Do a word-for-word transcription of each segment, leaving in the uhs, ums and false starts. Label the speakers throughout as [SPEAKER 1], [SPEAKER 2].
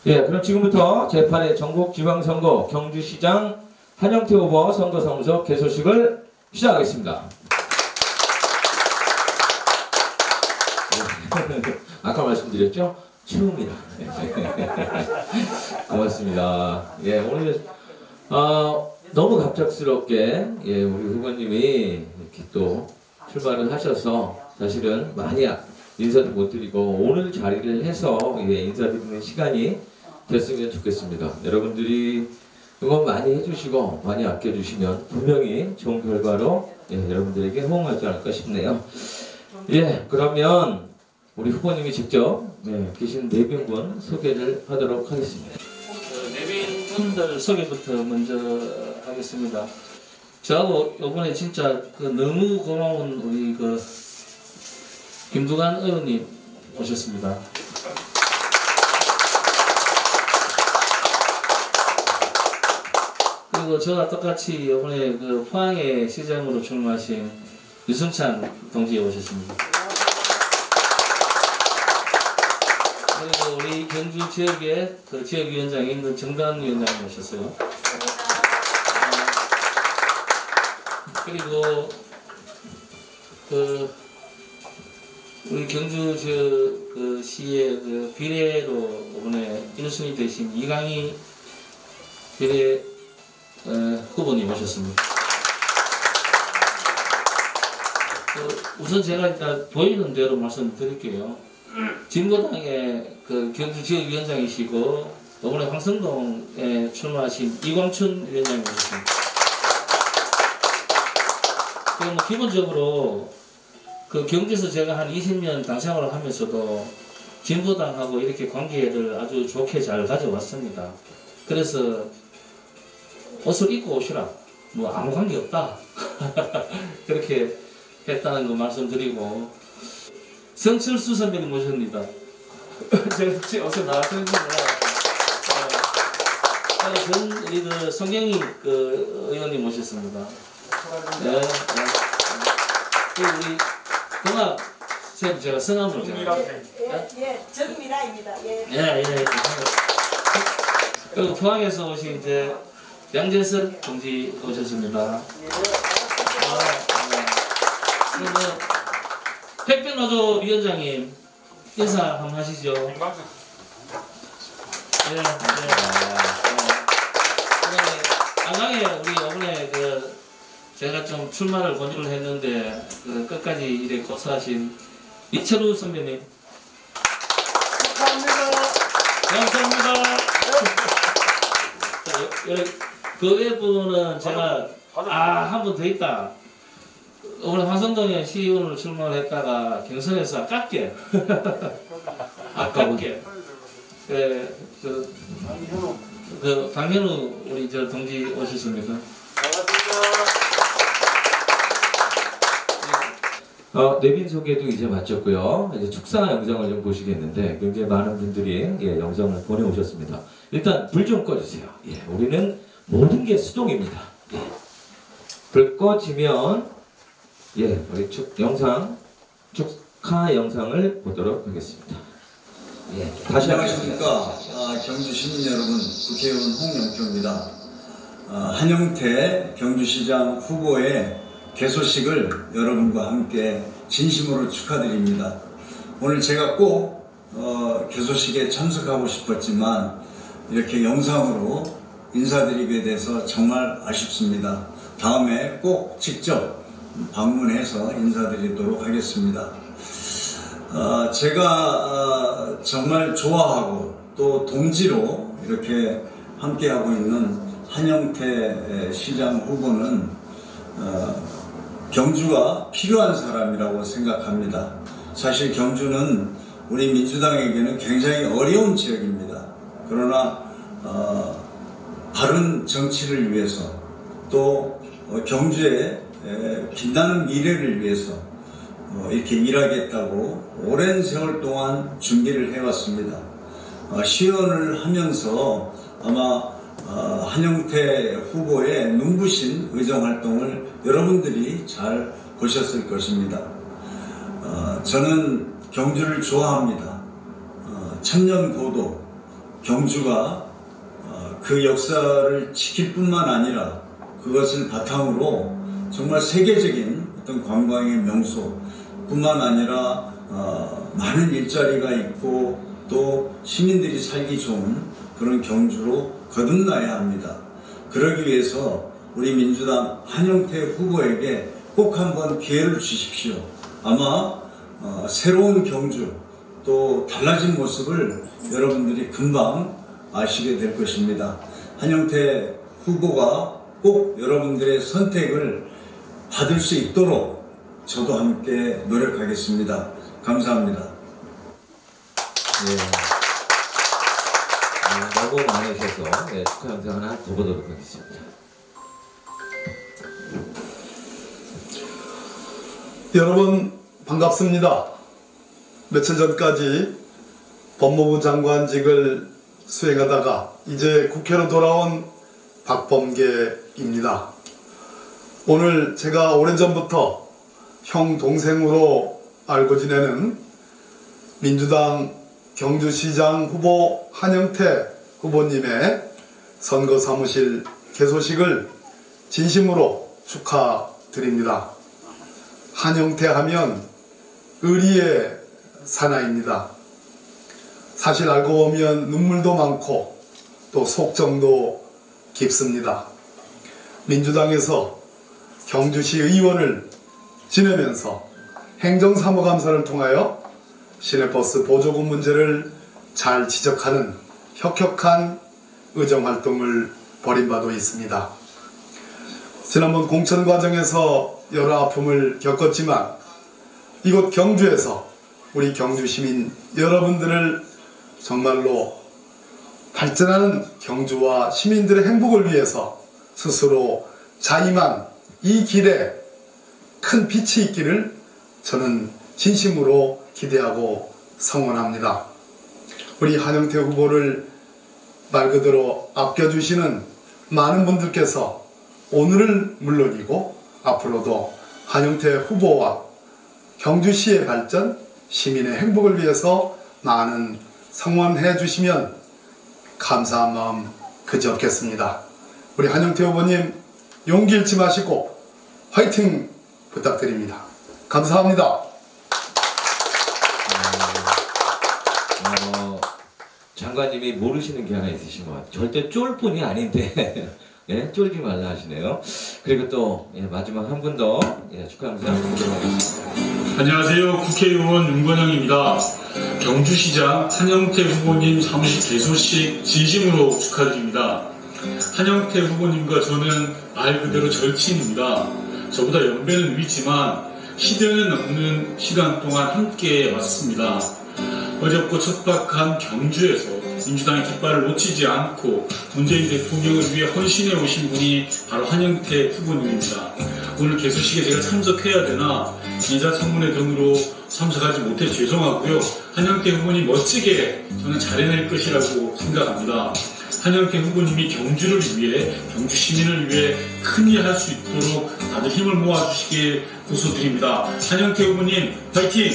[SPEAKER 1] 예, 그럼 지금부터 제팔 회 전국지방선거 경주시장 한영태 후보 선거사무소 개소식을 시작하겠습니다. 아까 말씀드렸죠? 처음이라. 고맙습니다. 예, 오늘 어, 너무 갑작스럽게 예, 우리 후보님이 이렇게 또 출마를 하셔서 사실은 많이 인사도 못 드리고 오늘 자리를 해서 예, 인사드리는 시간이 됐으면 좋겠습니다. 여러분들이 응원 많이 해주시고 많이 아껴주시면 분명히 좋은 결과로 예, 여러분들에게 호응하지 않을까 싶네요. 예, 그러면 우리 후보님이 직접 예, 계신 내빈분 소개를 하도록 하겠습니다.
[SPEAKER 2] 그 내빈분들 소개부터 먼저 하겠습니다. 저하고 이번에 진짜 그 너무 고마운 우리 그 김두관 의원님 오셨습니다. 그리고 저와 똑같이 이번에 그 포항의 시장으로 출마하신 유승찬 동지 오셨습니다. 그리고 우리 경주 지역의 그 지역위원장인 그 정단 위원장님 오셨어요. 어, 그리고 그 우리 경주 저 그 시의 그 비례로 이번에 일 순위 되신 이강희 비례 어, 후보님 오셨습니다. 그 우선 제가 일단 보이는 대로 말씀드릴게요. 진보당의 그 경주 지역위원장이시고 이번에 황성동에 출마하신 이광춘 위원장님 오셨습니다. 그럼 뭐 기본적으로 그 경주에서 제가 한 이십 년 당생활을 하면서도 진보당하고 이렇게 관계를 아주 좋게 잘 가져왔습니다. 그래서 옷을 입고 오시라. 뭐 아무 관계 없다. 그렇게 했다는 거 말씀드리고 성철수 선배님 모십니다. 제가 지금 어서 나왔는지 몰라요. 전 우리 그 성경희 그 의원님 모셨습니다. 네. 네. 그리고 우리 동학 쌤 제가 성함을 제가
[SPEAKER 3] 예, 예, 정미라입니다. 예.
[SPEAKER 2] 예, 예. 그리고 포항에서 오신 이제 양재석 동지 오셨습니다.
[SPEAKER 3] 예.
[SPEAKER 2] 아, 네. 그러면 택배노조 위원장님 인사 한번 하시죠. 네, 네. 그다음에 안강에 우리 이번에 그 제가 좀 출마를 권유를 했는데 그 끝까지 이래 고사하신 이철우 선배님.
[SPEAKER 3] 축하합니다.
[SPEAKER 2] 감사합니다. 그 외부는 제가 아 한 분 더 있다. 오늘 화성동에 시의원으로 출마를 했다가 경선에서 아깝게 아깝게 그, 그, 그 강현우 우리 저 동지 오셨습니다.
[SPEAKER 3] 반갑습니다.
[SPEAKER 1] 어, 내빈 소개도 이제 마쳤고요. 이제 축사 영상을 좀 보시겠는데 굉장히 많은 분들이 예, 영상을 보내오셨습니다. 일단 불 좀 꺼주세요. 예, 우리는 모든 게 수동입니다. 예. 불 꺼지면 예, 우리 축 영상 축하 영상을 보도록 하겠습니다. 예, 다시
[SPEAKER 4] 안녕하십니까. 아, 경주 시민 여러분, 국회의원 홍영표입니다. 아, 한영태 경주시장 후보의 개소식을 여러분과 함께 진심으로 축하드립니다. 오늘 제가 꼭 어, 개소식에 참석하고 싶었지만 이렇게 영상으로 인사드리게 돼서 정말 아쉽습니다. 다음에 꼭 직접 방문해서 인사드리도록 하겠습니다. 어, 제가 어, 정말 좋아하고 또 동지로 이렇게 함께하고 있는 한영태 시장 후보는 어, 경주가 필요한 사람이라고 생각합니다. 사실 경주는 우리 민주당에게는 굉장히 어려운 지역입니다. 그러나 어, 바른 정치를 위해서 또 어, 경주의 에, 빛나는 미래를 위해서 어, 이렇게 일하겠다고 오랜 세월 동안 준비를 해왔습니다. 어, 시연을 하면서 아마 어, 한영태 후보의 눈부신 의정활동을 여러분들이 잘 보셨을 것입니다. 어, 저는 경주를 좋아합니다. 어, 천년고도 경주가 어, 그 역사를 지킬 뿐만 아니라 그것을 바탕으로 정말 세계적인 어떤 관광의 명소 뿐만 아니라 어, 많은 일자리가 있고 또 시민들이 살기 좋은 그런 경주로 거듭나야 합니다. 그러기 위해서 우리 민주당 한영태 후보에게 꼭 한번 기회를 주십시오. 아마 어, 새로운 경주 또 달라진 모습을 여러분들이 금방 아시게 될 것입니다. 한영태 후보가 꼭 여러분들의 선택을 받을 수 있도록 저도 함께 노력하겠습니다. 감사합니다.
[SPEAKER 1] 예. 네, 너무 많으셔서 네, 축하 영상 하나 더 보도록 하겠습니다.
[SPEAKER 5] 여러분 반갑습니다. 며칠 전까지 법무부 장관직을 수행하다가 이제 국회로 돌아온 박범계입니다. 오늘 제가 오래전부터 형 동생으로 알고 지내는 민주당 경주시장 후보 한영태 후보님의 선거 사무실 개소식을 진심으로 축하드립니다. 한영태 하면 의리의 사나이입니다. 사실 알고 보면 눈물도 많고 또 속정도 깊습니다. 민주당에서 경주시 의원을 지내면서 행정사무감사를 통하여 시내버스 보조금 문제를 잘 지적하는 혁혁한 의정활동을 벌인 바도 있습니다. 지난번 공천 과정에서 여러 아픔을 겪었지만 이곳 경주에서 우리 경주 시민 여러분들을 정말로 발전하는 경주와 시민들의 행복을 위해서 스스로 자임한 이 길에 큰 빛이 있기를 저는 진심으로 기대하고 성원합니다. 우리 한영태 후보를 말 그대로 아껴주시는 많은 분들께서 오늘은 물론이고 앞으로도 한영태 후보와 경주시의 발전, 시민의 행복을 위해서 많은 성원해 주시면 감사한 마음 그지 없겠습니다. 우리 한영태 후보님 용기 잃지 마시고 화이팅 부탁드립니다. 감사합니다.
[SPEAKER 1] 어, 장관님이 모르시는 게 하나 있으신 것 같아요. 절대 쫄 뿐이 아닌데 예, 쫄지 말라 하시네요. 그리고 또 예, 마지막 한 분 더 예, 축하 영상 드리도록 하겠습니다.
[SPEAKER 6] 안녕하세요. 국회의원 윤건영입니다. 경주시장 한영태 후보님 사무실 개소식 진심으로 축하드립니다. 한영태 후보님과 저는 말 그대로 절친입니다. 저보다 연배는 위지만 십 년 넘는 시간 동안 함께 왔습니다. 어렵고 척박한 경주에서 민주당의 깃발을 놓치지 않고 문재인 대통령을 위해 헌신해 오신 분이 바로 한영태 후보님입니다. 오늘 개소식에 제가 참석해야 되나 인사청문회 등으로 참석하지 못해 죄송하고요. 한영태 후보님 멋지게 저는 잘해낼 것이라고 생각합니다. 한영태 후보님이 경주를 위해, 경주 시민을 위해 큰일 할 수 있도록 다들 힘을 모아주시길 호소드립니다. 한영태 후보님 파이팅!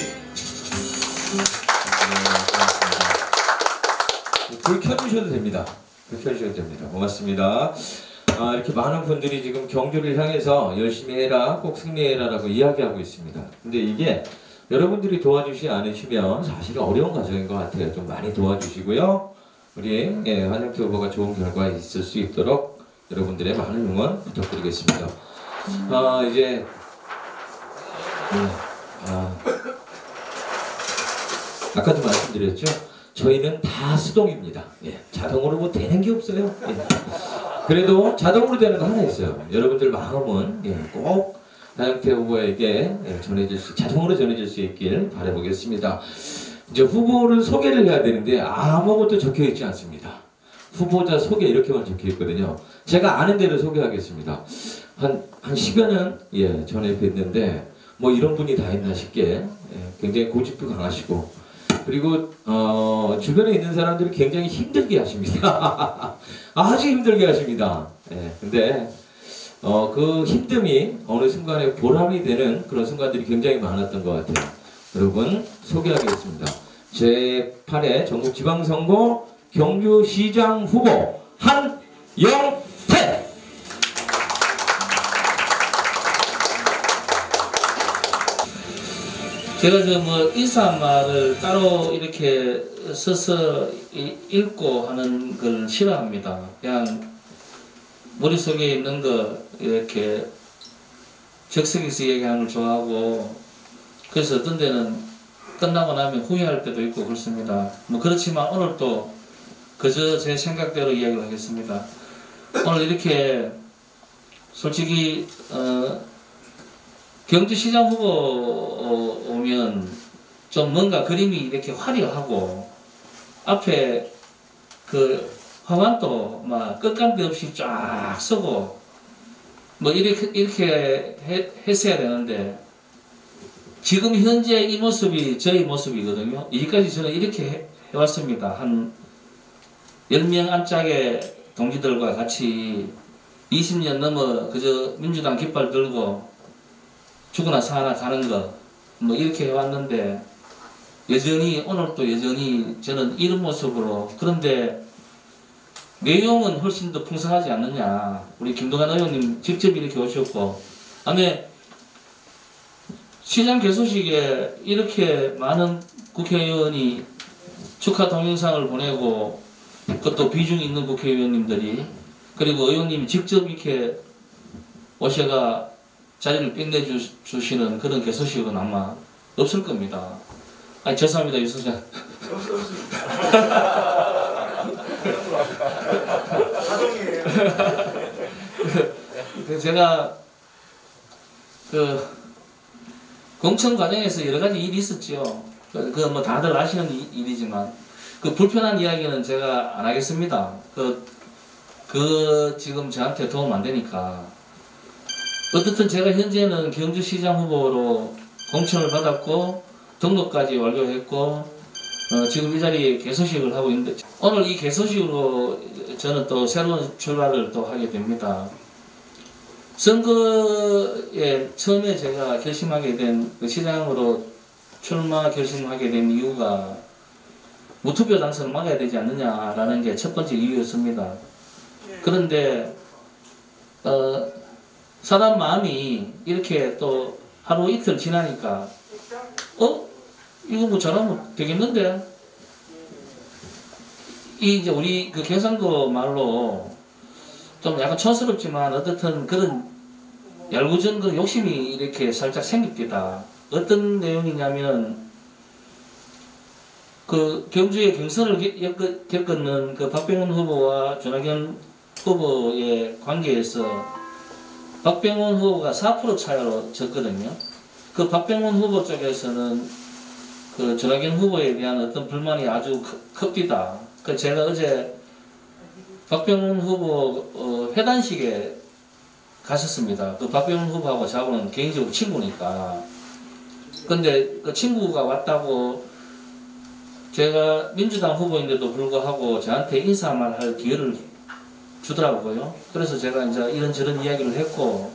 [SPEAKER 1] 불 켜주셔도 됩니다. 불 켜주셔도 됩니다. 고맙습니다. 아, 이렇게 많은 분들이 지금 경주를 향해서 열심히 해라, 꼭 승리해라 라고 이야기하고 있습니다. 근데 이게 여러분들이 도와주시지 않으시면 사실 어려운 과정인 것 같아요. 좀 많이 도와주시고요. 우리 예, 한영태 후보가 좋은 결과 있을 수 있도록 여러분들의 많은 응원 부탁드리겠습니다. 아, 이제 네, 아, 아까도 말씀드렸죠. 저희는 다 수동입니다. 예, 자동으로 뭐 되는 게 없어요. 예. 그래도 자동으로 되는 거 하나 있어요. 여러분들 마음은 예, 꼭 한영태 후보에게 예, 전해질 수, 자동으로 전해질 수 있길 바라보겠습니다. 이제 후보를 소개를 해야 되는데 아무것도 적혀 있지 않습니다. 후보자 소개 이렇게만 적혀 있거든요. 제가 아는 대로 소개하겠습니다. 한, 한 십여 년 예, 전에 뵀는데 뭐 이런 분이 다 있나 싶게 예, 굉장히 고집도 강하시고 그리고 어, 주변에 있는 사람들이 굉장히 힘들게 하십니다. 아주 힘들게 하십니다. 예, 근데 어, 그 힘듦이 어느 순간에 보람이 되는 그런 순간들이 굉장히 많았던 것 같아요. 여러분 소개하겠습니다. 제팔 회 전국지방선거 경주시장 후보 한영태.
[SPEAKER 2] 제가 저 뭐 인사말을 따로 이렇게 써서 이- 읽고 하는 걸 싫어합니다. 그냥 머릿속에 있는 거 이렇게 적석에서 얘기하는 걸 좋아하고, 그래서 어떤 데는 끝나고 나면 후회할 때도 있고 그렇습니다. 뭐 그렇지만 오늘 또 그저 제 생각대로 이야기를 하겠습니다. 오늘 이렇게 솔직히 어 경주시장 후보 오면 좀 뭔가 그림이 이렇게 화려하고 앞에 그 화환도 막 끝간데 없이 쫙 서고 뭐 이렇게 이렇게 해, 했어야 되는데 지금 현재 이 모습이 저희 모습이거든요. 여기까지 저는 이렇게 해, 해왔습니다. 한 열 명 안짝의 동지들과 같이 이십 년 넘어 그저 민주당 깃발 들고 죽으나 사나 가는 거 뭐 이렇게 해왔는데 여전히 오늘도 여전히 저는 이런 모습으로, 그런데 내용은 훨씬 더 풍성하지 않느냐. 우리 김동관 의원님 직접 이렇게 오셨고, 아니 시장 개소식에 이렇게 많은 국회의원이 축하 동영상을 보내고, 그것도 비중 있는 국회의원님들이, 그리고 의원님이 직접 이렇게 오셔가 자리를 빛내주시는 그런 개소식은 아마 없을 겁니다. 아니 죄송합니다, 유 소장.
[SPEAKER 4] 사정이에요.
[SPEAKER 2] 제가 그 공천 과정에서 여러 가지 일이 있었죠. 그 뭐 다들 아시는 일이지만 그 불편한 이야기는 제가 안 하겠습니다. 그, 그 지금 저한테 도움 안 되니까. 어떻든 제가 현재는 경주시장 후보로 공천을 받았고 등록까지 완료했고 어, 지금 이 자리에 개소식을 하고 있는데, 오늘 이 개소식으로 저는 또 새로운 출발을 또 하게 됩니다. 선거에 처음에 제가 결심하게 된, 그 시장으로 출마 결심하게 된 이유가 무투표 당선을 막아야 되지 않느냐라는 게 첫 번째 이유였습니다. 그런데 어, 사람 마음이 이렇게 또 하루 이틀 지나니까 어? 이거 뭐 잘하면 되겠는데? 이 이제 우리 그 경상도 말로 좀 약간 촌스럽지만 어떻든 그런 얄궂은 그 욕심이 이렇게 살짝 생깁니다. 어떤 내용이냐면 그 경주의 경선을 겪- 겪었는 그 박병훈 후보와 전학연 후보의 관계에서 박병훈 후보가 사 퍼센트 차이로 졌거든요. 그 박병훈 후보 쪽에서는 그 전학연 후보에 대한 어떤 불만이 아주 큽니다. 그 제가 어제 박병훈 후보 어, 회단식에 갔었습니다. 그 박병훈 후보하고 저하고는 개인적으로 친구니까. 근데 그 친구가 왔다고 제가 민주당 후보인데도 불구하고 저한테 인사말 할 기회를 주더라고요. 그래서 제가 이제 이런저런 이야기를 했고,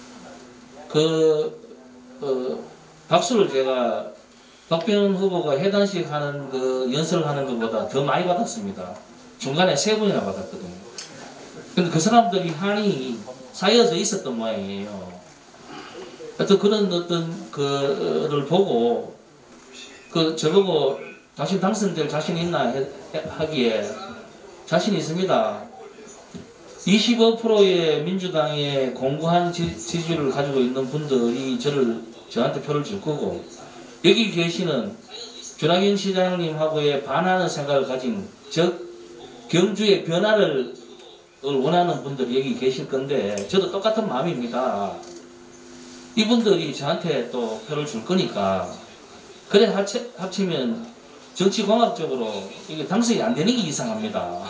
[SPEAKER 2] 그, 어, 박수를 제가 박병훈 후보가 회단식 하는 그 연설을 하는 것보다 더 많이 받았습니다. 중간에 세 번이나 받았거든요. 근데 그 사람들이 한이 쌓여져 있었던 모양이에요. 하여튼 그런 어떤 그를 보고, 그 저보고 당신 당선될 자신 있나 해, 하기에 자신 있습니다. 이십오 퍼센트의 민주당의 공고한 지, 지지율을 가지고 있는 분들이 저를 저한테 표를 줄 거고, 여기 계시는 전학연 시장님하고의 반하는 생각을 가진, 즉 경주의 변화를 원하는 분들이 여기 계실 건데, 저도 똑같은 마음입니다. 이분들이 저한테 또 표를 줄 거니까, 그래 합치, 합치면 정치공학적으로 이게 당선이 안 되는 게 이상합니다.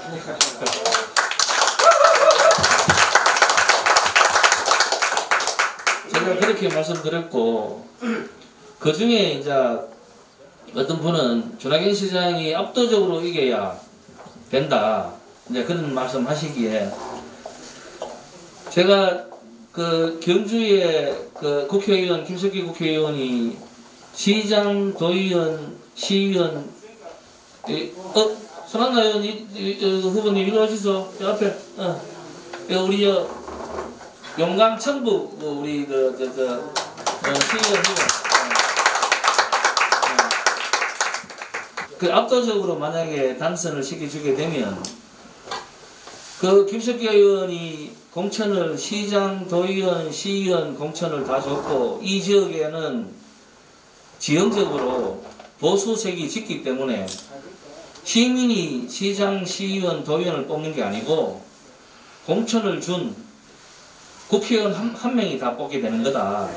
[SPEAKER 2] 제가 그렇게 말씀드렸고, 그 중에 이제 어떤 분은 전학연 시장이 압도적으로 이겨야 된다, 이제 그런 말씀 하시기에, 제가 그 경주의 그 국회의원, 김석기 국회의원이 시장, 도의원, 시의원, 어, 손한나 의원 이, 이, 이, 후보님 이리 오시소. 저 앞에 어. 여, 우리 저 용강 청부 뭐 우리 그저저 저, 어, 시의원 후보. 어. 어. 그 압도적으로 만약에 당선을 시켜주게 되면 그 김석기 의원이 공천을 시장, 도의원, 시의원 공천을 다 줬고 이 지역에는 지형적으로 보수색이 짙기 때문에 시민이 시장, 시의원, 도의원을 뽑는 게 아니고 공천을 준 국회의원 한, 한 명이 다 뽑게 되는 거다.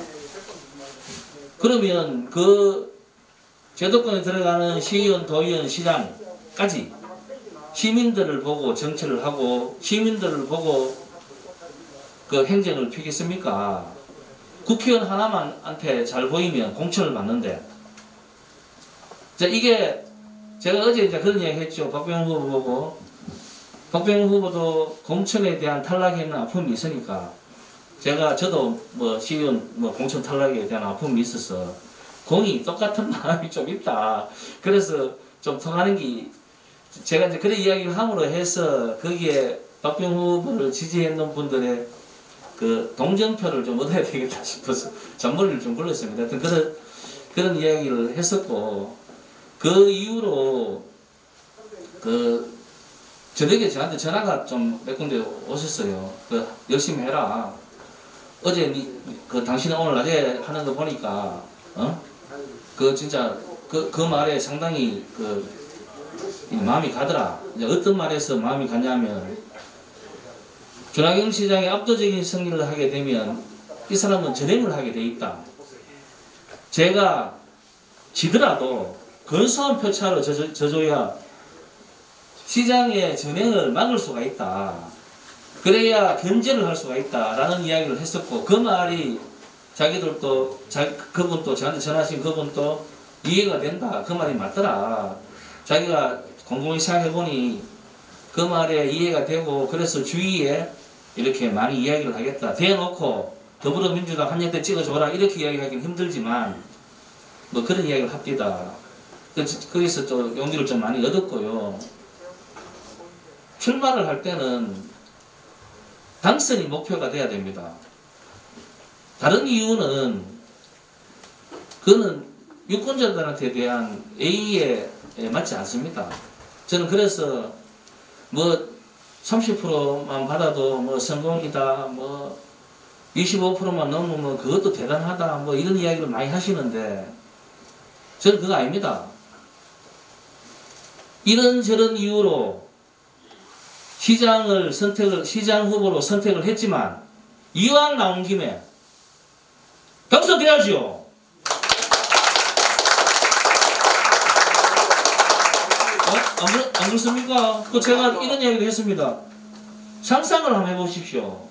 [SPEAKER 2] 그러면 그 제도권에 들어가는 시의원, 도의원, 시장까지 시민들을 보고 정치를 하고 시민들을 보고 그 행정을 피겠습니까? 국회의원 하나만한테 잘 보이면 공천을 받는데 자 이게 제가 어제 이제 그런 이야기 했죠. 박병훈 후보 보고 박병훈 후보도 공천에 대한 탈락에 있는 아픔이 있으니까 제가 저도 뭐 시의원 뭐 공천 탈락에 대한 아픔이 있어서 공이 똑같은 마음이 좀 있다. 그래서 좀 통하는 게 제가 이제 그런 이야기를 함으로 해서 거기에 박병훈 후보를 지지했는 분들의 그 동정표를 좀 얻어야 되겠다 싶어서 잔머리를 좀 굴렸습니다. 하여튼 그런 그런 이야기를 했었고 그 이후로 그 저녁에 저한테 전화가 좀 몇 군데 오셨어요. 그 열심히 해라. 어제 니, 그 당신은 오늘 낮에 하는 거 보니까 어? 그 진짜 그, 그 말에 상당히 그 마음이 가더라. 이제 어떤 말에서 마음이 가냐면 조나경 시장이 압도적인 승리를 하게 되면 이 사람은 전행을 하게 돼 있다. 제가 지더라도 근소한 표차로 져줘, 져줘야 시장의 전행을 막을 수가 있다. 그래야 견제를 할 수가 있다. 라는 이야기를 했었고 그 말이 자기들도 자, 그분도 저한테 전화하신 그분도 이해가 된다. 그 말이 맞더라. 자기가 곰곰이 생각해보니 그 말에 이해가 되고 그래서 주위에 이렇게 많이 이야기를 하겠다. 대놓고 더불어민주당 한연대 찍어줘라 이렇게 이야기하기는 힘들지만 뭐 그런 이야기를 합디다. 거기서 또 용기를 좀 많이 얻었고요. 출마를 할 때는 당선이 목표가 돼야 됩니다. 다른 이유는 그거는 유권자들한테 대한 A에 맞지 않습니다. 저는 그래서 뭐 삼십 퍼센트만 받아도 뭐 성공이다, 뭐 이십오 퍼센트만 넘으면 그것도 대단하다, 뭐 이런 이야기를 많이 하시는데 저는 그거 아닙니다. 이런저런 이유로 시장을 선택을, 시장 후보로 선택을 했지만 이왕 나온 김에 당선돼야지요. 안, 그렇, 안 그렇습니까? 그 제가 이런 이야기도 했습니다. 상상을 한번 해보십시오.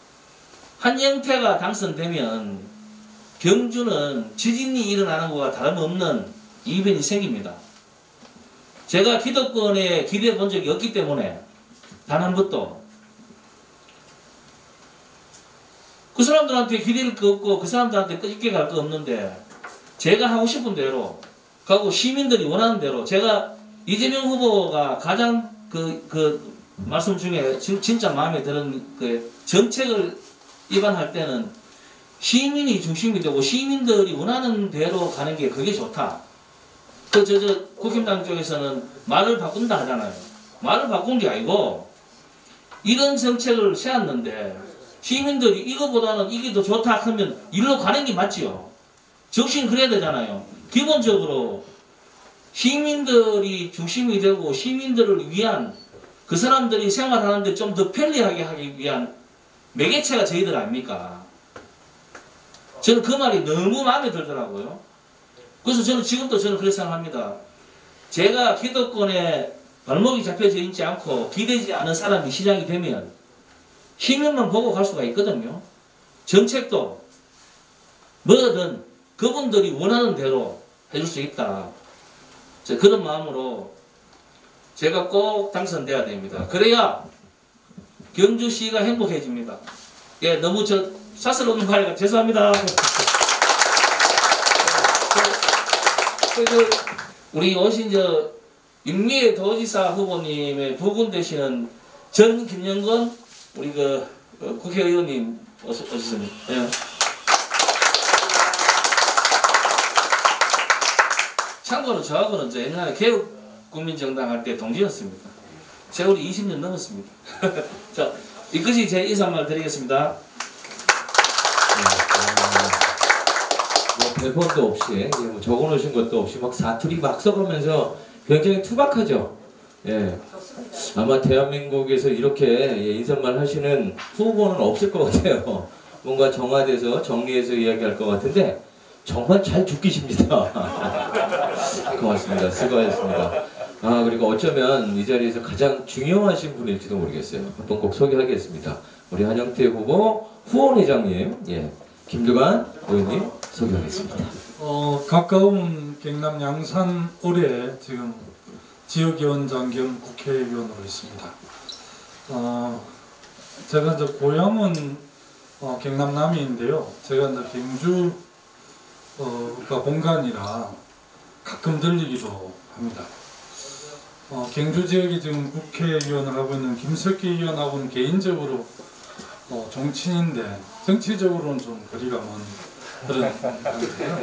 [SPEAKER 2] 한영태가 당선되면 경주는 지진이 일어나는 것과 다름없는 이변이 생깁니다. 제가 기득권에 기대해 본 적이 없기 때문에 단 한 번도 그 사람들한테 기댈 거 없고 그 사람들한테 끄집게 갈 거 없는데 제가 하고 싶은 대로 가고 시민들이 원하는 대로 제가 이재명 후보가 가장 그, 그 말씀 중에 진, 진짜 마음에 드는 그 정책을 입안할 때는 시민이 중심이 되고 시민들이 원하는 대로 가는 게 그게 좋다. 그 저 저 국힘당 쪽에서는 말을 바꾼다 하잖아요. 말을 바꾼 게 아니고 이런 정책을 세웠는데 시민들이 이거보다는 이게 더 좋다 하면 일로 가는 게 맞지요. 정신 그래야 되잖아요. 기본적으로 시민들이 중심이 되고 시민들을 위한 그 사람들이 생활하는데 좀 더 편리하게 하기 위한 매개체가 저희들 아닙니까? 저는 그 말이 너무 마음에 들더라고요. 그래서 저는 지금도 저는 그렇게 생각합니다. 제가 기득권에 발목이 잡혀져 있지 않고 기대지 않은 사람이 시장이 되면 시민만 보고 갈 수가 있거든요. 정책도 뭐든 그분들이 원하는 대로 해줄 수 있다. 그런 마음으로 제가 꼭 당선돼야 됩니다. 그래야 경주시가 행복해집니다. 예, 너무 저 사슬 오는 말이가 죄송합니다. 그, 그, 우리 오신 저 임미애 도지사 후보님의 부군 되시는 전 김영건 우리 그 어, 국회의원님 어서 오셨습니다. 예. 참고로 저하고는 이제 옛날에 개혁국민정당 할 때 동기였습니다. 세월이 이십 년 넘었습니다. 자, 이것이 제 인사말 드리겠습니다.
[SPEAKER 1] 뭐 대본도 없이 뭐 적어놓으신 것도 없이 막 사투리 막 써가면서 굉장히 투박하죠. 예, 아마 대한민국에서 이렇게 예, 인사말 하시는 후보는 없을 것 같아요. 뭔가 정화돼서 정리해서 이야기할 것 같은데 정말 잘 죽기십니다. 고맙습니다. 수고하셨습니다. 아, 그리고 어쩌면 이 자리에서 가장 중요하신 분일지도 모르겠어요. 한번 꼭 소개하겠습니다. 우리 한영태 후보 후원회장님, 예, 김두관 의원님 소개하겠습니다.
[SPEAKER 7] 어, 가까운 경남 양산 올해 지금 지역위원장 겸 국회의원으로 있습니다. 어, 제가 이제 고향은 어, 경남 남이인데요. 제가 이제 경주가 어, 본관이라 가끔 들리기도 합니다. 어, 경주 지역에 지금 국회의원을 하고 있는 김석기 의원하고는 개인적으로 어, 정치인인데 정치적으로는 좀 거리가 먼 그런 상태예요.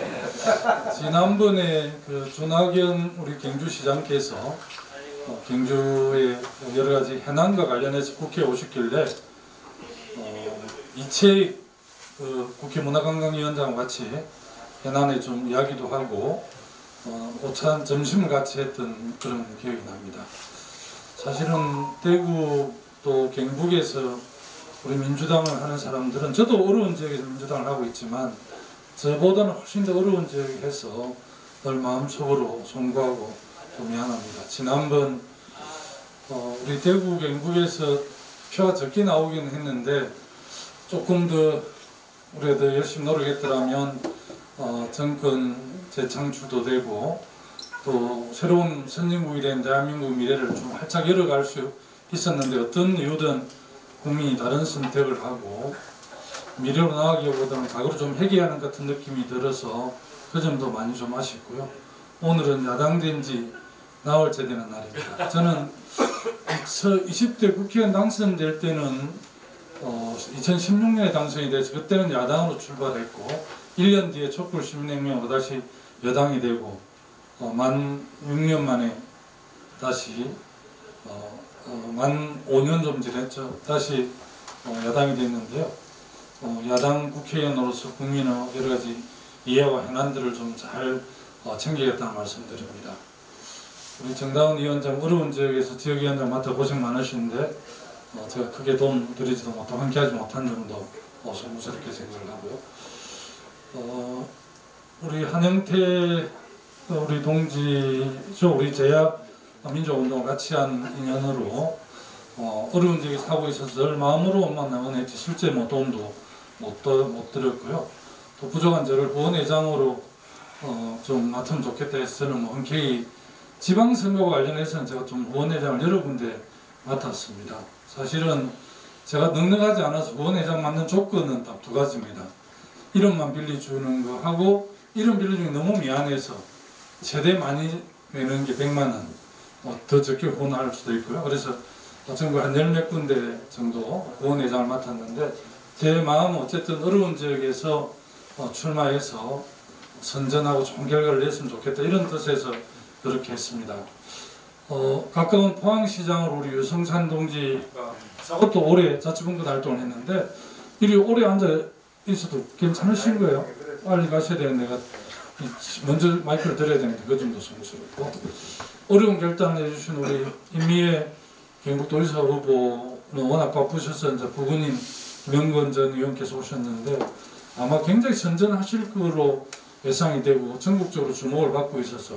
[SPEAKER 7] 지난번에 그 준하경 우리 경주시장께서 어, 경주의 여러 가지 해난과 관련해서 국회에 오셨길래 어, 이채익 그 국회 문화관광위원장과 같이 해난에 좀 이야기도 하고 어, 오찬 점심을 같이 했던 그런 기억이 납니다. 사실은 대구 또 경북에서 우리 민주당을 하는 사람들은 저도 어려운 지역에서 민주당을 하고 있지만 저보다는 훨씬 더 어려운 지역에 해서 늘 마음속으로 송구하고 좀 미안합니다. 지난번 어, 우리 대구 경북에서 표가 적게 나오긴 했는데 조금 더 우리가 더 열심히 노력했더라면 어, 정권 재창출도 되고 또 새로운 선진국이 된 대한민국 미래를 좀 활짝 열어갈 수 있었는데 어떤 이유든 국민이 다른 선택을 하고 미래로 나아가기보다는 과거로 좀 회귀하는 같은 느낌이 들어서 그 점도 많이 좀 아쉽고요. 오늘은 야당된 지 나흘째 되는 날입니다. 저는 이십 대 국회의원 당선될 때는 어, 이천십육 년에 당선이 돼서 그때는 야당으로 출발했고 일 년 뒤에 촛불 시민혁명으로 다시 여당이 되고 어, 만 육 년 만에 다시 어, 어, 만 오 년 좀 지났죠. 다시 어, 야당이 됐는데요. 어, 야당 국회의원으로서 국민의 여러 가지 이해와 현안들을 좀 잘 어, 챙기겠다는 말씀드립니다. 우리 정다운 위원장 어려운 지역에서 지역위원장 맡아 고생 많으시는데 어, 제가 크게 도움 드리지도 못하고 함께하지 못한 점도 어, 소무스럽게 생각을 하고요. 어, 우리 한영태 우리 동지죠. 우리 제약 민주운동을 같이 한 인연으로 어, 어려운 지역에 사고 있어서 늘 마음으로 만나 은혜했지 실제 뭐 도움도 못, 못 드렸고요. 또 부족한 저를 후원회장으로 어, 좀 맡으면 좋겠다 해서 저는 뭐 흔쾌히 지방선거와 관련해서는 제가 좀 후원회장을 여러 군데 맡았습니다. 사실은 제가 넉넉하지 않아서 후원회장 맡는 조건은 딱 두 가지입니다. 이름만 빌려주는 거 하고 이름 빌려주는 게 너무 미안해서 최대 많이 내는 게 백만 원 어, 더 적게 후원할 수도 있고요. 그래서 전국 한 열 몇 군데 정도 후원회장을 맡았는데 제 마음은 어쨌든 어려운 지역에서 어, 출마해서 선전하고 좋은 결과를 냈으면 좋겠다 이런 뜻에서 그렇게 했습니다. 어, 가까운 포항시장으로 우리 유성산 동지가 저것도 올해 자치분권 활동을 했는데 이리 오래 앉아 있어도 괜찮으신 거예요. 빨리 가셔야 되는데 내가 먼저 마이크를 드려야 되는데 그 정도 성스럽고 어려운 결단을 해주신 우리 임미애 경북도지사 후보는 워낙 바쁘셔서 이제 부군인 명건 전 의원께서 오셨는데 아마 굉장히 선전하실 거로 예상이 되고 전국적으로 주목을 받고 있어서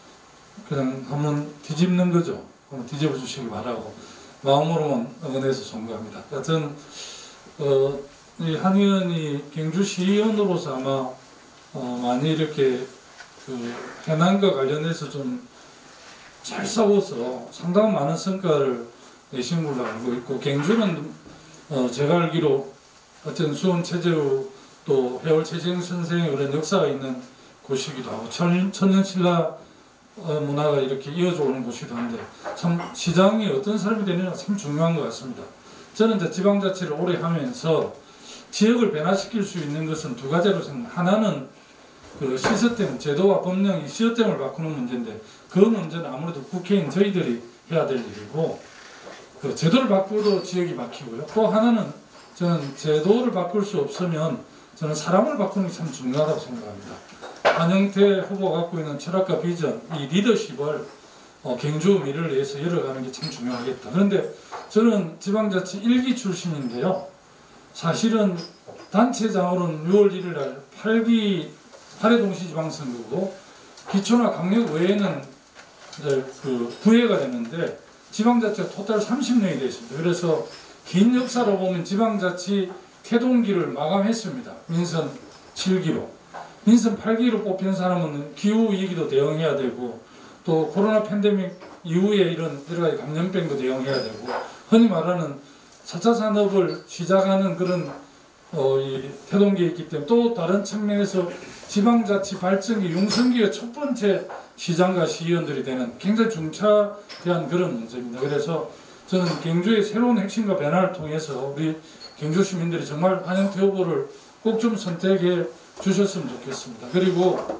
[SPEAKER 7] 그냥 한번 뒤집는 거죠. 한번 뒤집어 주시기 바라고 마음으로만 응원해서 송구합니다. 하여튼 어, 이 한 의원이 경주시의원으로서 아마 어, 많이 이렇게 그 해난과 관련해서 좀 잘 싸워서 상당히 많은 성과를 내신 걸로 알고 있고 경주는 어, 제가 알기로 어떤 수원 최재우 또 해월 최재형 선생의 그런 역사가 있는 곳이기도 하고 천, 천년신라 어, 문화가 이렇게 이어져 오는 곳이기도 한데 참 시장이 어떤 사람이 되느냐 참 중요한 것 같습니다. 저는 이제 지방자치를 오래 하면서 지역을 변화시킬 수 있는 것은 두 가지로 생각합니다. 하나는 그 시스템, 제도와 법령이 시스템을 바꾸는 문제인데 그 문제는 아무래도 국회의원 저희들이 해야 될 일이고 그 제도를 바꾸도 지역이 바뀌고요. 또 하나는 저는 제도를 바꿀 수 없으면 저는 사람을 바꾸는 게 참 중요하다고 생각합니다. 한영태 후보가 갖고 있는 철학과 비전, 이 리더십을 어, 경주 미래를 위해서 열어가는 게 참 중요하겠다. 그런데 저는 지방자치 일 기 출신인데요. 사실은 단체장으로는 유월 일일 날 팔 기 팔 회 동시지방선거고 기초나 강력 외에는 이제 그 부회가 됐는데 지방자치가 토탈 삼십 년이 됐습니다. 그래서 긴 역사로 보면 지방자치 태동기를 마감했습니다. 민선 칠 기로. 민선 팔 기로 뽑힌 사람은 기후위기도 대응해야 되고 또 코로나 팬데믹 이후에 이런 여러 가지 감염병도 대응해야 되고 흔히 말하는 사 차 산업을 시작하는 그런 어, 이 태동기에 있기 때문에 또 다른 측면에서 지방자치 발전기 융성기의 첫 번째 시장과 시의원들이 되는 굉장히 중차대한 그런 문제입니다. 그래서 저는 경주의 새로운 혁신과 변화를 통해서 우리 경주 시민들이 정말 한영태 후보를 꼭 좀 선택해 주셨으면 좋겠습니다. 그리고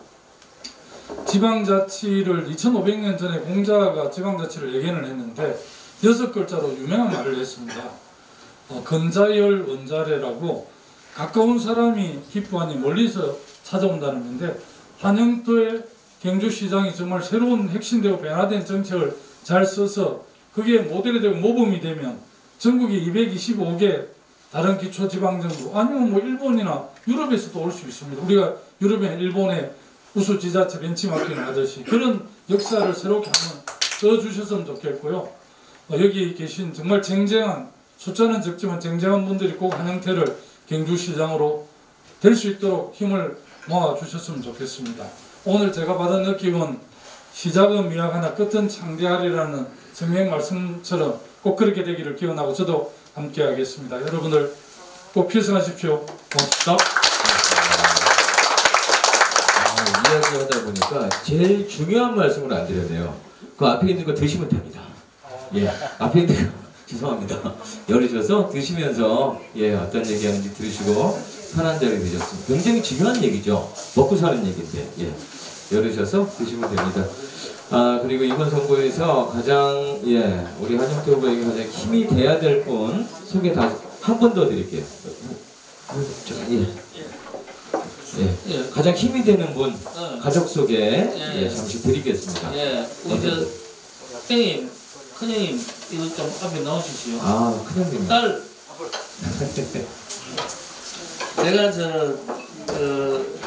[SPEAKER 7] 지방자치를 이천오백 년 전에 공자가 지방자치를 예견을 했는데 여섯 글자로 유명한 말을 했습니다. 어, 근자열 원자래라고 가까운 사람이 기뻐하니 멀리서 찾아온다는 건데 한영도의 경주시장이 정말 새로운 혁신되고 변화된 정책을 잘 써서 그게 모델이 되고 모범이 되면 전국에 이백이십오 개 다른 기초지방정부 아니면 뭐 일본이나 유럽에서도 올 수 있습니다. 우리가 유럽이나 일본의 우수지자체 벤치마킹을 하듯이 그런 역사를 새롭게 한번 써주셨으면 좋겠고요. 어, 여기 계신 정말 쟁쟁한 숫자는 적지만 쟁쟁한 분들이 꼭 한영태를 경주시장으로 될 수 있도록 힘을 모아주셨으면 좋겠습니다. 오늘 제가 받은 느낌은 시작은 미약하나 끝은 창대하리라는 성경 말씀처럼 꼭 그렇게 되기를 기원하고 저도 함께 하겠습니다. 여러분들 꼭 필승하십시오. 고맙습니다.
[SPEAKER 1] 아, 이야기하다 보니까 제일 중요한 말씀을 안 드렸네요. 그 앞에 있는 거 드시면 됩니다. 예, 앞에 있는 거 죄송합니다. 열으셔서 드시면서 예 어떤 얘기하는지 들으시고 편한 자리 되셨습니다. 굉장히 중요한 얘기죠. 먹고 사는 얘기인데 예 열으셔서 드시면 됩니다. 아 그리고 이번 선거에서 가장 예 우리 한영태 후보에게 가장 힘이 돼야 될 분 소개 다 한 번 더 드릴게요. 예. 예.
[SPEAKER 2] 예.
[SPEAKER 1] 가장 힘이 되는 분
[SPEAKER 2] 어.
[SPEAKER 1] 가족 소개
[SPEAKER 2] 예.
[SPEAKER 1] 예, 잠시 드리겠습니다.
[SPEAKER 2] 예, 우리 저 형님, 큰형님 이거 좀 앞에 나오시죠.
[SPEAKER 1] 아 큰형님.
[SPEAKER 2] 딸, 제가 저 그,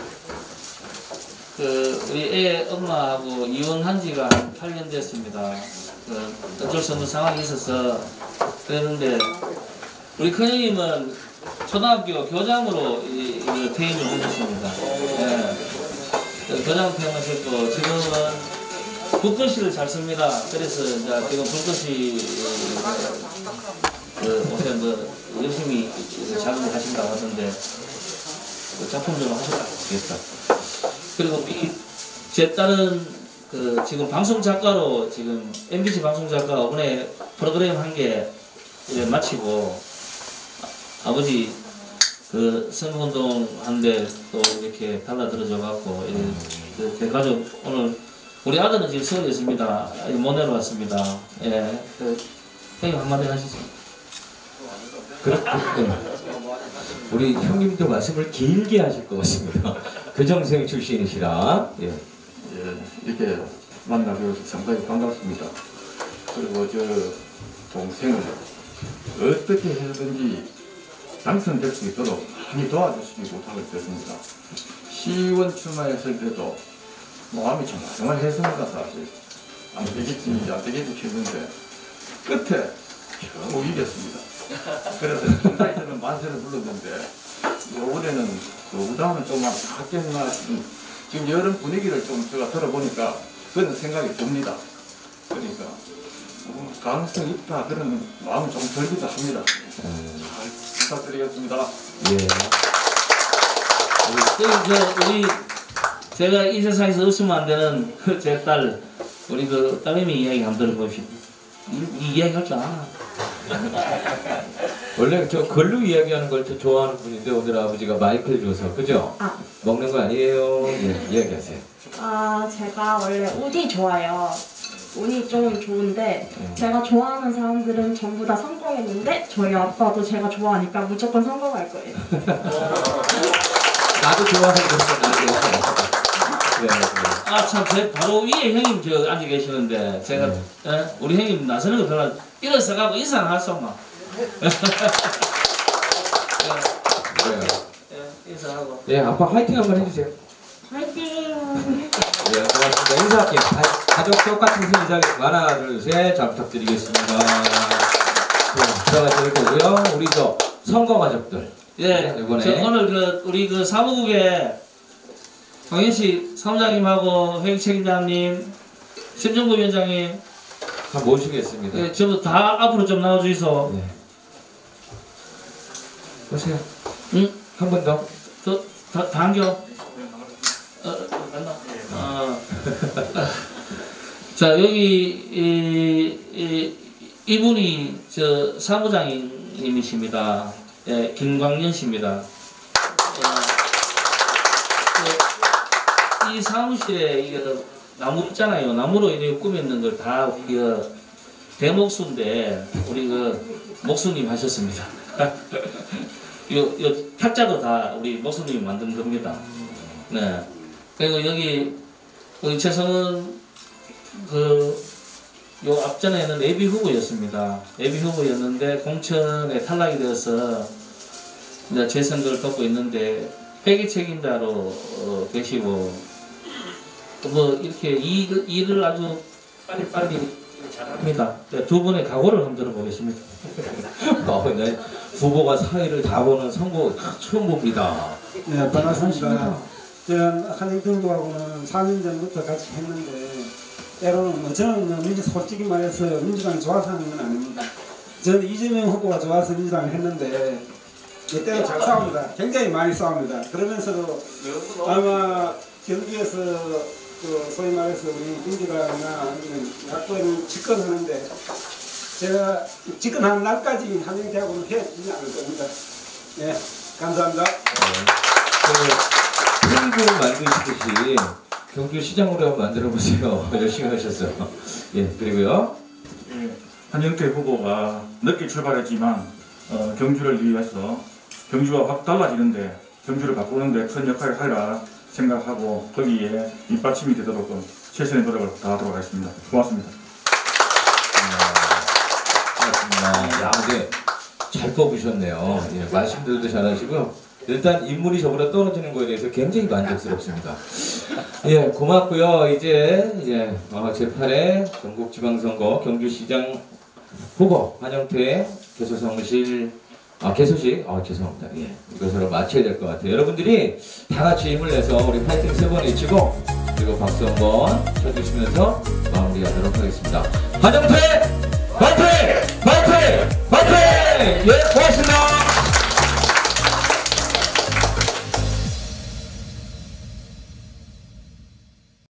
[SPEAKER 2] 그 우리 애 엄마하고 이혼한 지가 한 팔 년 됐습니다. 그 어쩔 수 없는 상황이 있어서 그랬는데 우리 큰형님은 초등학교 교장으로 이, 이 퇴임을 하셨습니다. 예. 그 교장 퇴임하셨고 지금은 불꽃시를 잘 씁니다. 그래서 이제 지금 불꽃시 그 요새 뭐 열심히 작업을 하신다고 하던데 그 작품 좀 하셨다 모르겠다. 그리고 제 딸은 그 지금 방송 작가로 지금 엠비씨 방송 작가 이번에 프로그램 한 개 마치고 아버지 그 선거운동 하는데 또 이렇게 달라들어져 갖고 그 대가족 오늘 우리 아들은 지금 서울에 있습니다. 못 내려왔습니다. 예, 그 형님 한마디 하시죠.
[SPEAKER 1] 그렇군요. 우리 형님도 말씀을 길게 하실 것 같습니다. 교정생 출신이시라. 예.
[SPEAKER 8] 예, 이렇게 만나서 상당히 반갑습니다. 그리고 저 동생을 어떻게 해서든지 당선될 수 있도록 많이 도와주시기 부탁을 드렸습니다. 시의원 출마했을 때도 마음이 정말 정말 했습니다. 사실 안 되겠지 안 되겠지 했는데 끝에 겨우 이겼습니다. 그래서 나이트는 만세를 불렀는데 올해는 요보다는 좀 하겠나 싶은 지금 여름 분위기를 좀 제가 들어보니까 그런 생각이 듭니다. 그러니까 뭐 가능성이 있다 그런 마음이 좀 들기도 합니다. 잘 부탁드리겠습니다.
[SPEAKER 1] 예.
[SPEAKER 2] 우리 저 우리 제가 이 세상에서 없으면 안 되는 제 딸, 우리 그 딸내미 이야기 한번 들어보십시오. 이, 이 이야기 할 줄 아나?
[SPEAKER 1] 원래 저 걸로 이야기하는 걸 좀 좋아하는 분인데 오늘 아버지가 마이크를 줘서 그죠?
[SPEAKER 9] 아.
[SPEAKER 1] 먹는 거 아니에요? 예, 이야기하세요.
[SPEAKER 9] 아, 제가 원래 운이 좋아요. 운이 좀 좋은데
[SPEAKER 1] 음.
[SPEAKER 9] 제가 좋아하는 사람들은 전부 다 성공했는데 저희 아빠도 제가 좋아하니까 무조건 성공할 거예요.
[SPEAKER 1] 나도 좋아하는 것은 나도. 네, 네.
[SPEAKER 2] 아, 참, 제 바로 위에 형님 저 앉아 계시는데, 제가,
[SPEAKER 1] 네.
[SPEAKER 2] 예? 우리 형님 나서는 거 별로, 일어서가고 인사할 수 없나?
[SPEAKER 1] 그래요.
[SPEAKER 2] 예, 인사하고.
[SPEAKER 1] 예, 아빠 화이팅 한번 해주세요.
[SPEAKER 9] 화이팅!
[SPEAKER 1] 예, 고맙습니다. 인사할게요. 가- 가족 똑같은 인사 하나, 둘, 셋. 잘 부탁드리겠습니다. 네, 들어가 드릴 거고요. 우리 저 선거 가족들.
[SPEAKER 2] 예,
[SPEAKER 1] 이번에.
[SPEAKER 2] 저 오늘 그, 우리 그 사무국에 강현씨 사무장님하고 회의 책임자님, 심정부 위원장님,
[SPEAKER 1] 다 모시겠습니다.
[SPEAKER 2] 예, 전부 다 앞으로 좀 나와주이소.
[SPEAKER 1] 네. 보세요.
[SPEAKER 2] 응?
[SPEAKER 1] 한 번 더.
[SPEAKER 2] 더, 다, 다 안겨? 어, 어, 간다. 어. 자, 여기, 이, 이, 이분이 저 사무장님이십니다. 예, 김광년 씨입니다. 이 사무실에 이게 나무 있잖아요. 나무로 이렇게 꾸몄는 걸 다 그 대목수인데 우리 그 목수님 하셨습니다. 요, 요 탁자도 다 우리 목수님이 만든 겁니다. 네. 그리고 여기 우리 최성은 그 요 앞전에는 예비 후보였습니다. 예비 후보였는데 공천에 탈락이 되어서 이제 재선거를 돕고 있는데 회계 책임자로 어, 계시고 뭐 이렇게 일, 일을 아주 빨리빨리 잘합니다. 네, 두 분의 각오를 한번 들어보겠습니다.
[SPEAKER 1] 어, 네. 후보가 사회를 다 보는 선거 처음 봅니다.
[SPEAKER 10] 네, 반갑습니다. 저는 한영정부하고는 사 년 전부터 같이 했는데 때로는 뭐 저는 민주 솔직히 말해서 민주당이 좋아서 하는 건 아닙니다. 저는 이재명 후보가 좋아서 민주당을 했는데 때로 잘 싸웁니다. 굉장히 많이 싸웁니다. 그러면서도 아마 경기에서 그 소위 말해서 우리 민주당이나 야권을 집권하는데 제가 집권하는 날까지 한영태하고는 헤어지지 않을 겁니다. 네, 감사합니다.
[SPEAKER 1] 그 테이블을 만드시듯이 경주시장으로 한번 만들어보세요. 열심히 하셨어요. 예, 그리고요.
[SPEAKER 8] 예, 한영태 후보가 늦게 출발했지만 어, 경주를 위해서 경주가 확 달라지는데 경주를 바꾸는데 큰 역할을 하리라 생각하고 거기에 밑받침이 되도록 최선의 노력을 다하도록 하겠습니다. 고맙습니다.
[SPEAKER 1] 고맙습니다. 야, 근데 잘 뽑으셨네요. 예, 말씀들도 잘하시고요. 일단 인물이 저보다 떨어지는 거에 대해서 굉장히 만족스럽습니다. 예, 고맙고요. 이제 예, 어, 제팔 회 전국지방선거 경주시장 후보 한영태 개소사무실 아 개소식 아 죄송합니다. 예, 이것으로 마쳐야 될 것 같아요. 여러분들이 다 같이 힘을 내서 우리 파이팅 세 번 외치고 그리고 박수 한번 쳐주시면서 마무리하도록 하겠습니다. 한영태